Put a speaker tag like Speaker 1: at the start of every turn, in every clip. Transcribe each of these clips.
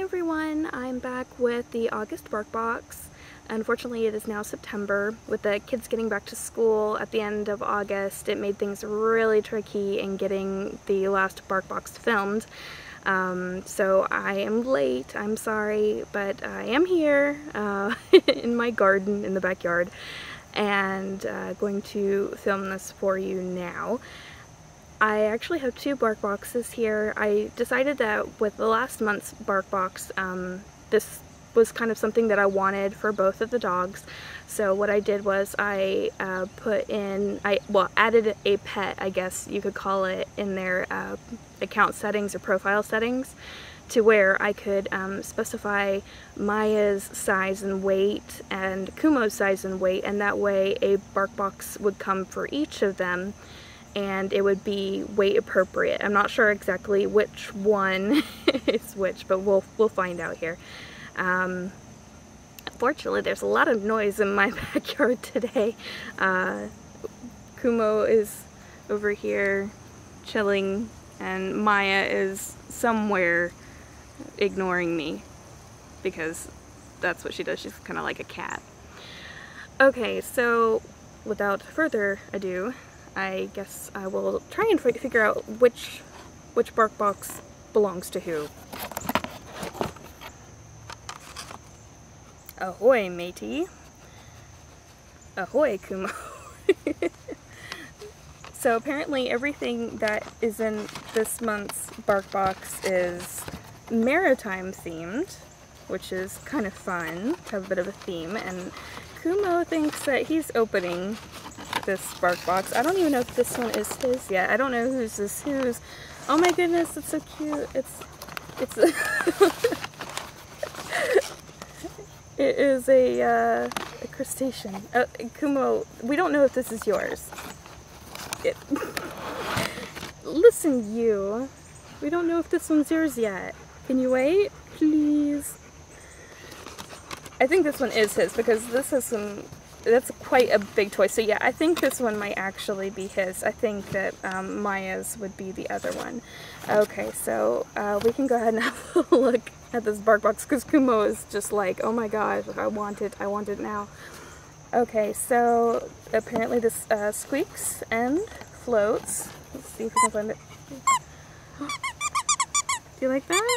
Speaker 1: everyone, I'm back with the August BarkBox. Unfortunately, it is now September. With the kids getting back to school at the end of August, it made things really tricky in getting the last BarkBox filmed. So I am late, I'm sorry, but I am here in my garden in the backyard and going to film this for you now. I actually have two BarkBoxes here. I decided that with the last month's BarkBox, this was kind of something that I wanted for both of the dogs. So what I did was I added a pet, I guess you could call it, in their account settings or profile settings, to where I could specify Maya's size and weight and Kumo's size and weight, and that way a BarkBox would come for each of them and it would be weight appropriate. I'm not sure exactly which one is which, but we'll find out here. Fortunately, there's a lot of noise in my backyard today. Kumo is over here chilling, and Maya is somewhere ignoring me because that's what she does. She's kind of like a cat. Okay, so without further ado, I guess I will try and figure out which BarkBox belongs to who. Ahoy, matey. Ahoy, Kumo. So apparently everything that is in this month's BarkBox is maritime themed, which is kind of fun to have a bit of a theme, and Kumo thinks that he's opening this BarkBox. I don't even know if this one is his yet. I don't know whose is whose. Oh my goodness, it's so cute. It's it is a crustacean. Kumo, we don't know if this is yours. Listen, you. We don't know if this one's yours yet. Can you wait, please? I think this one is his because this has some. That's quite a big toy. So yeah, I think this one might actually be his. I think that Maya's would be the other one. Okay, so we can go ahead and have a look at this BarkBox because Kumo is just like, oh my gosh, I want it now. Okay, so apparently this squeaks and floats. Let's see if we can find it. Do you like that?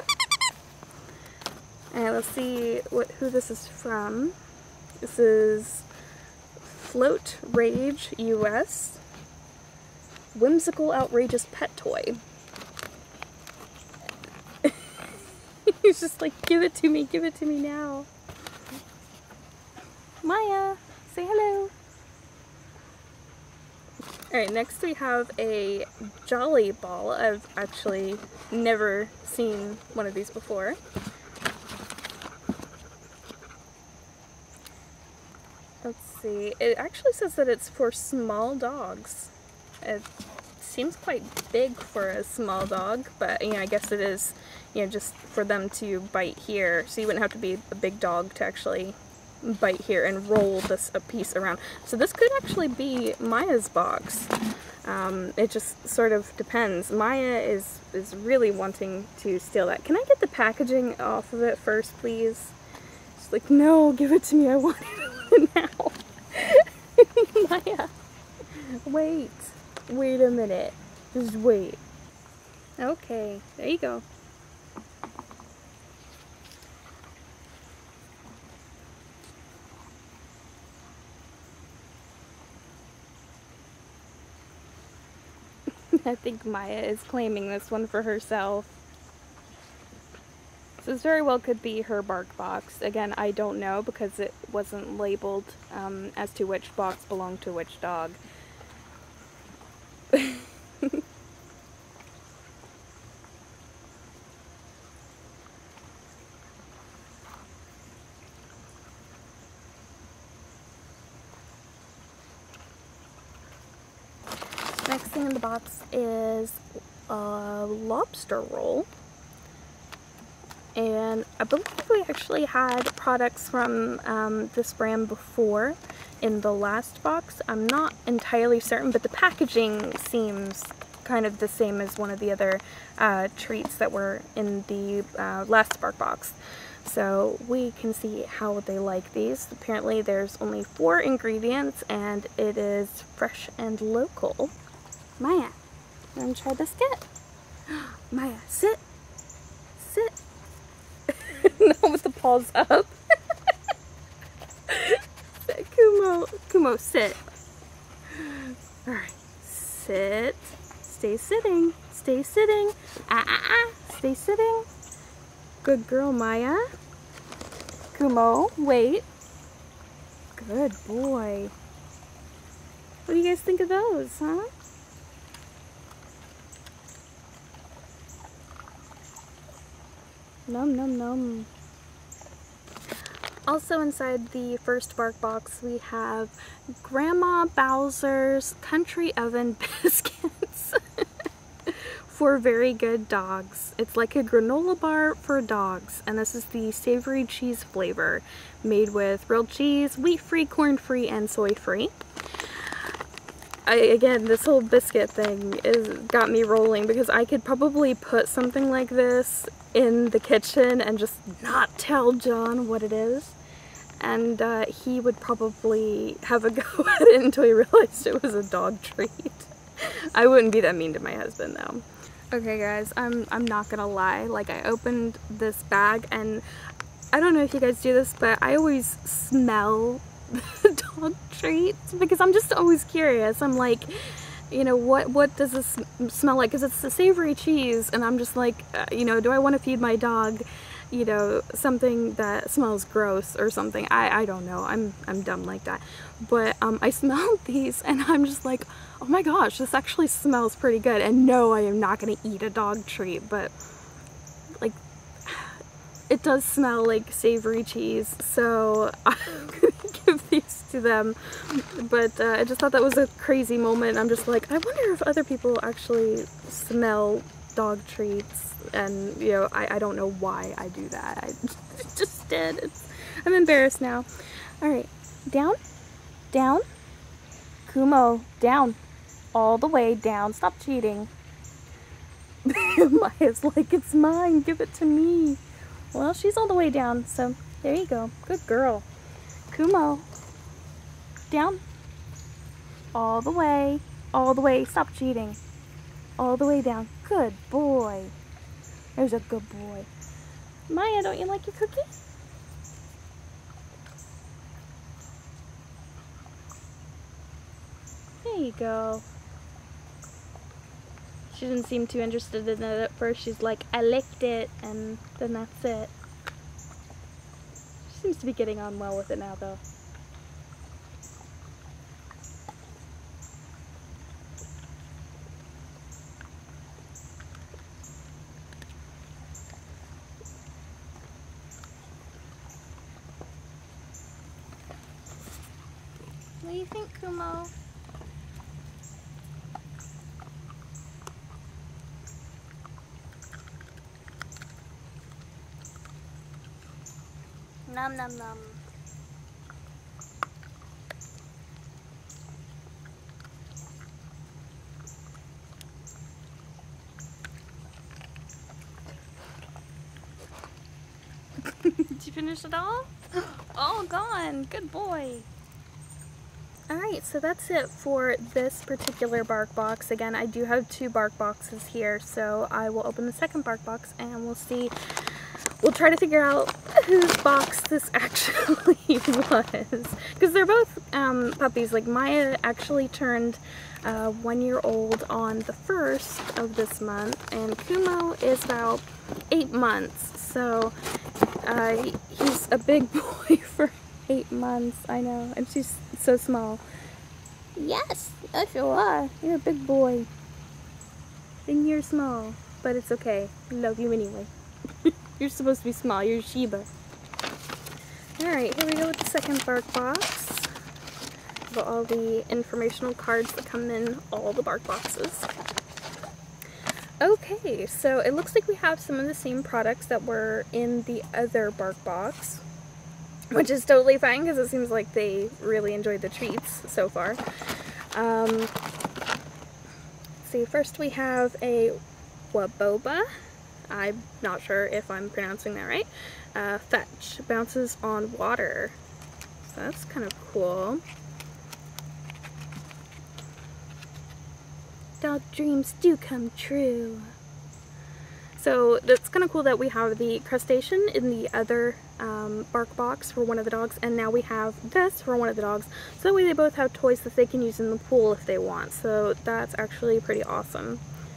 Speaker 1: And let's see who this is from. This is Float Rage US. Whimsical outrageous pet toy. He's just like, give it to me now. Maya, say hello. Alright, next we have a Jolly Ball. I've actually never seen one of these before. Let's see, it actually says that it's for small dogs. It seems quite big for a small dog, but you know, I guess it is, you know, just for them to bite here. So you wouldn't have to be a big dog to actually bite here and roll this a piece around. So this could actually be Maya's box. It just sort of depends. Maya is really wanting to steal that. Can I get the packaging off of it first, please? She's like, no, give it to me, I want it now. Maya, wait a minute, just wait. Okay, there you go. I think Maya is claiming this one for herself. So this very well could be her BarkBox. Again, I don't know because it wasn't labeled as to which box belonged to which dog. Next thing in the box is a lobster roll. And I believe we actually had products from this brand before in the last box. I'm not entirely certain, but the packaging seems kind of the same as one of the other treats that were in the last BarkBox. So we can see how they like these. Apparently there's only 4 ingredients and it is fresh and local. Maya, you want to try biscuit? Maya, sit. Sit. No, with the paws up. Kumo, sit. Alright, sit. Stay sitting. Stay sitting. Stay sitting. Good girl, Maya. Kumo, wait. Good boy. What do you guys think of those, huh? Nom nom nom. Also inside the first BarkBox we have Grandma Bowser's Country Oven Biscuits for very good dogs. It's like a granola bar for dogs, and this is the savory cheese flavor, made with real cheese, wheat-free, corn-free, and soy-free. Again, this whole biscuit thing got me rolling because I could probably put something like this in the kitchen and just not tell John what it is, and he would probably have a go at it until he realized it was a dog treat. I wouldn't be that mean to my husband though. Okay guys, I'm not gonna lie, like I opened this bag and I don't know if you guys do this, but I always smell the dog treats because I'm just always curious. I'm like, you know, what does this smell like? Because it's the savory cheese, and I'm just like, you know, do I want to feed my dog, you know, something that smells gross or something? I don't know. I'm dumb like that. But I smelled these, and I'm just like, oh my gosh, this actually smells pretty good. And no, I am not going to eat a dog treat, but like, it does smell like savory cheese, so I'm gonna give these to them. But I just thought that was a crazy moment. I'm just like, I wonder if other people actually smell dog treats, and you know, I don't know why I do that. I just did. I'm embarrassed now. Alright, down, down, Kumo, down, all the way down, stop cheating. Maya's like, it's mine, give it to me. Well, she's all the way down, so there you go. Good girl. Kumo. Down. All the way. All the way. Stop cheating. All the way down. Good boy. There's a good boy. Maya, don't you like your cookie? There you go. She didn't seem too interested in it at first. She's like, I licked it, and then that's it. She seems to be getting on well with it now, though. What do you think, Kumo? Nom nom nom. Did you finish it all? All gone. Good boy. Alright, so that's it for this particular BarkBox. Again, I do have 2 BarkBoxes here, so I will open the second BarkBox and we'll see. We'll try to figure out whose box this actually was. Because they're both puppies. Like, Maya actually turned 1 year old on the 1st of this month, and Kumo is about 8 months. So he's a big boy for 8 months. I know, and she's so small. Yes, yes you are. You're a big boy. And you're small, but it's okay. I love you anyway. You're supposed to be small. You're Shiba. Alright, here we go with the second BarkBox. Got all the informational cards that come in all the BarkBoxes. Okay, so it looks like we have some of the same products that were in the other BarkBox, which is totally fine because it seems like they really enjoyed the treats so far. see, first we have a Waboba. I'm not sure if I'm pronouncing that right. Fetch. Bounces on water. So that's kind of cool. Dog dreams do come true. So it's kind of cool that we have the crustacean in the other bark box for one of the dogs, and now we have this for one of the dogs. So that way they both have toys that they can use in the pool if they want. So that's actually pretty awesome.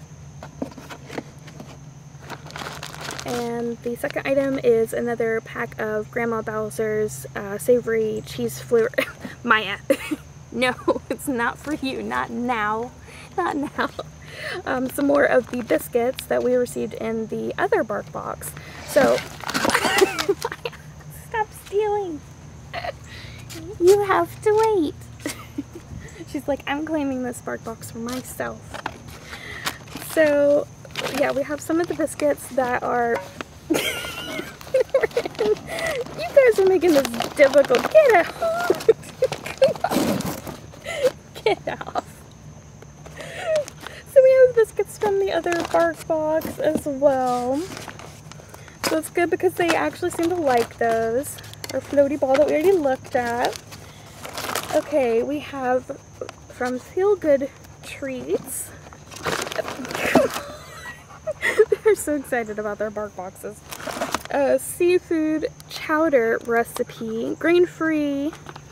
Speaker 1: And the second item is another pack of Grandma Bowser's savory cheese flavor. Maya, no, it's not for you. Not now. Not now. Some more of the biscuits that we received in the other bark box. So, stop stealing. You have to wait. She's like, I'm claiming this bark box for myself. So, yeah, we have some of the biscuits that are... You guys are making this difficult. Get out. Get off. So we have biscuits from the other bark box as well. So it's good because they actually seem to like those. Our floaty ball that we already looked at. Okay, we have from Feel Good Treats. They're so excited about their bark boxes. Seafood chowder recipe, grain-free,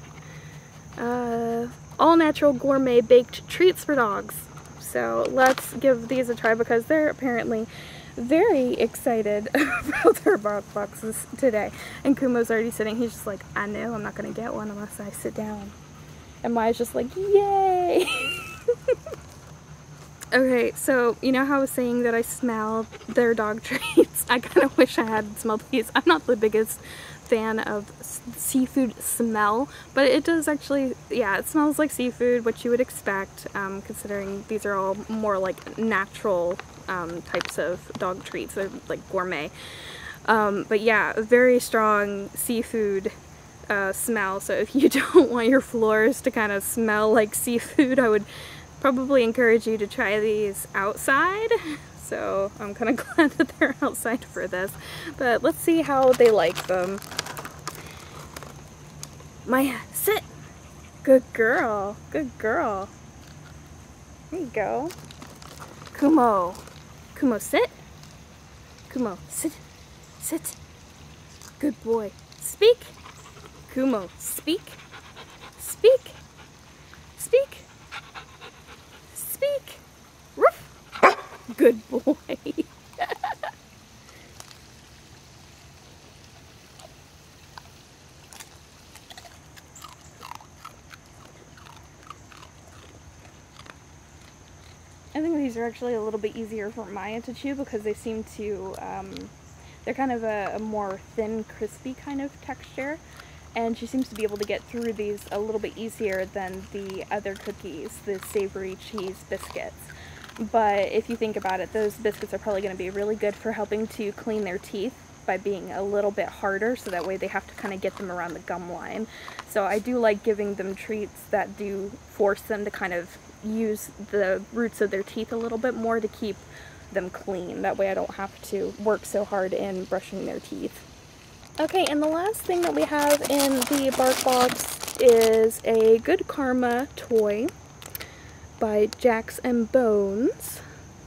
Speaker 1: all-natural gourmet baked treats for dogs. So let's give these a try because they're apparently very excited about their bark boxes today. And Kumo's already sitting. He's just like, I know I'm not going to get one unless I sit down. And Maya's just like, yay! Okay, so you know how I was saying that I smell their dog treats? I kind of wish I had smelled these. I'm not the biggest fan of seafood smell, but it does actually, yeah, it smells like seafood, which you would expect, considering these are all more like natural types of dog treats. They're like gourmet. But yeah, very strong seafood smell, so if you don't want your floors to kind of smell like seafood, I would probably encourage you to try these outside. So I'm kind of glad that they're outside for this. But let's see how they like them. Maya, sit! Good girl. Good girl. There you go. Kumo. Kumo, sit. Kumo, sit. Sit. Good boy. Speak. Kumo, speak. Speak. Speak. Speak. Ruff. Good boy. I think these are actually a little bit easier for Maya to chew because they seem to, they're kind of a more thin, crispy kind of texture. And she seems to be able to get through these a little bit easier than the other cookies, the savory cheese biscuits. But if you think about it, those biscuits are probably going to be really good for helping to clean their teeth by being a little bit harder, so that way they have to kind of get them around the gum line. So I do like giving them treats that do force them to kind of use the roots of their teeth a little bit more to keep them clean. That way I don't have to work so hard in brushing their teeth. Okay, and the last thing that we have in the bark box is a Good Karma toy by Jax and Bones.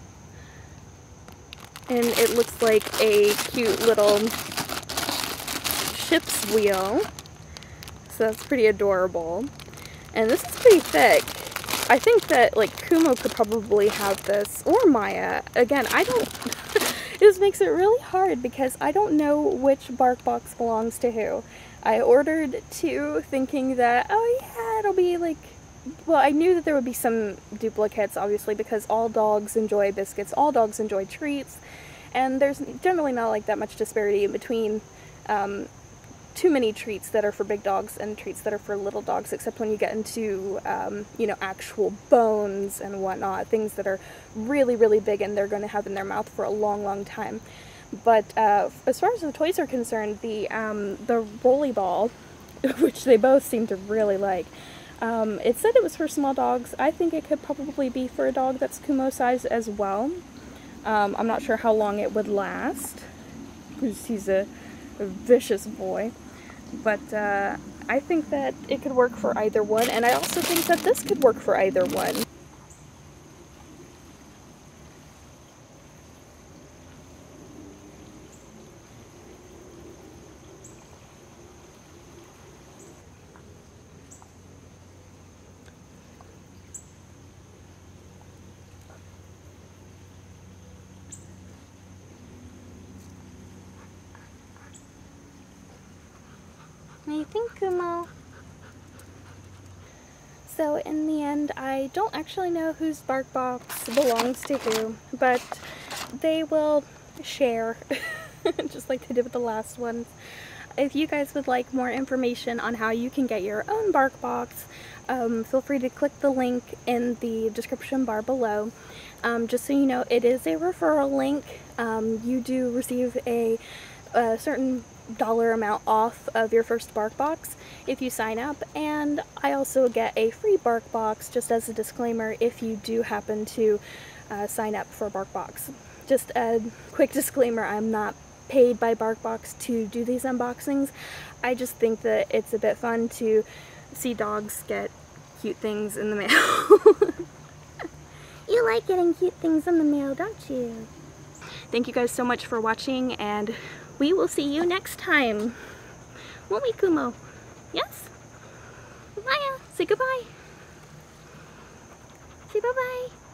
Speaker 1: And it looks like a cute little ship's wheel. So that's pretty adorable. And this is pretty thick. I think that, like, Kumo could probably have this, or Maya. Again, I don't... This makes it really hard because I don't know which bark box belongs to who. I ordered two thinking that, oh yeah, it'll be like... Well, I knew that there would be some duplicates, obviously, because all dogs enjoy biscuits, all dogs enjoy treats, and there's generally not like that much disparity in between too many treats that are for big dogs and treats that are for little dogs, except when you get into, you know, actual bones and whatnot, things that are really, really big and they're going to have in their mouth for a long, long time. But as far as the toys are concerned, the rolly ball, which they both seem to really like, It said it was for small dogs. I think it could probably be for a dog that's Kumo size as well. I'm not sure how long it would last, because he's a vicious boy. But I think that it could work for either one, and I also think that this could work for either one. What do you think, Kumo? So in the end, I don't actually know whose BarkBox belongs to who, but they will share, just like they did with the last ones. If you guys would like more information on how you can get your own BarkBox, feel free to click the link in the description bar below. Just so you know, it is a referral link. You do receive a certain dollar amount off of your first BarkBox if you sign up, and I also get a free BarkBox just as a disclaimer if you do happen to sign up for BarkBox. Just a quick disclaimer, I'm not paid by BarkBox to do these unboxings. I just think that it's a bit fun to see dogs get cute things in the mail. You like getting cute things in the mail, don't you? Thank you guys so much for watching, and we will see you next time. Won't we, Kumo? Yes? Maya, say goodbye. Say bye-bye.